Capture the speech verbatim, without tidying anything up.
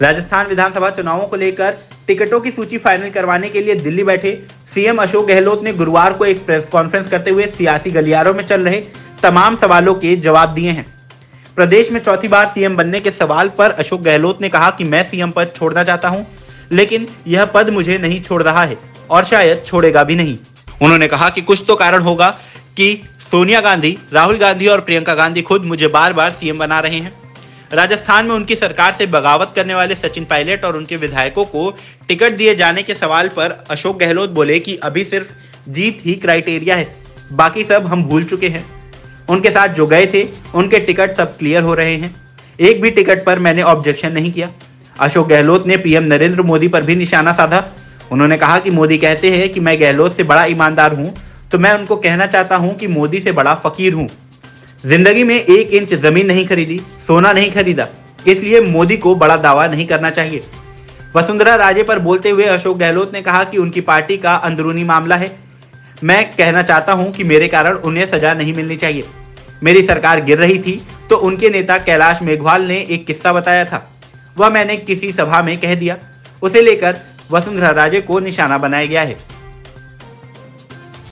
राजस्थान विधानसभा चुनावों को लेकर टिकटों की सूची फाइनल करवाने के लिए दिल्ली बैठे सीएम अशोक गहलोत ने गुरुवार को एक प्रेस कॉन्फ्रेंस करते हुए सियासी गलियारों में चल रहे तमाम सवालों के जवाब दिए हैं। प्रदेश में चौथी बार सीएम बनने के सवाल पर अशोक गहलोत ने कहा कि मैं सीएम पद छोड़ना चाहता हूं, लेकिन यह पद मुझे नहीं छोड़ रहा है और शायद छोड़ेगा भी नहीं। उन्होंने कहा कि कुछ तो कारण होगा कि सोनिया गांधी, राहुल गांधी और प्रियंका गांधी खुद मुझे बार बार सीएम बना रहे हैं। राजस्थान में उनकी सरकार से बगावत करने वाले सचिन पायलट और उनके विधायकों को टिकट दिए जाने के सवाल पर अशोक गहलोत बोले कि अभी सिर्फ जीत ही क्राइटेरिया है, बाकी सब हम भूल चुके हैं। उनके साथ जो गए थे उनके टिकट सब क्लियर हो रहे हैं, एक भी टिकट पर मैंने ऑब्जेक्शन नहीं किया। अशोक गहलोत ने पीएम नरेंद्र मोदी पर भी निशाना साधा। उन्होंने कहा कि मोदी कहते हैं कि मैं गहलोत से बड़ा ईमानदार हूं, तो मैं उनको कहना चाहता हूं कि मोदी से बड़ा फकीर हूं। जिंदगी में एक इंच जमीन नहीं खरीदी, सोना नहीं खरीदा, इसलिए मोदी को बड़ा दावा नहीं करना चाहिए। वसुंधरा राजे पर बोलते हुए अशोक गहलोत ने कहा कि उनकी पार्टी का अंदरूनी मामला है। मैं कहना चाहता हूं कि मेरे कारण उन्हें सजा नहीं मिलनी चाहिए। मेरी सरकार गिर रही थी तो उनके नेता कैलाश मेघवाल ने एक किस्सा बताया था, वह मैंने किसी सभा में कह दिया। उसे लेकर वसुंधरा राजे को निशाना बनाया गया है।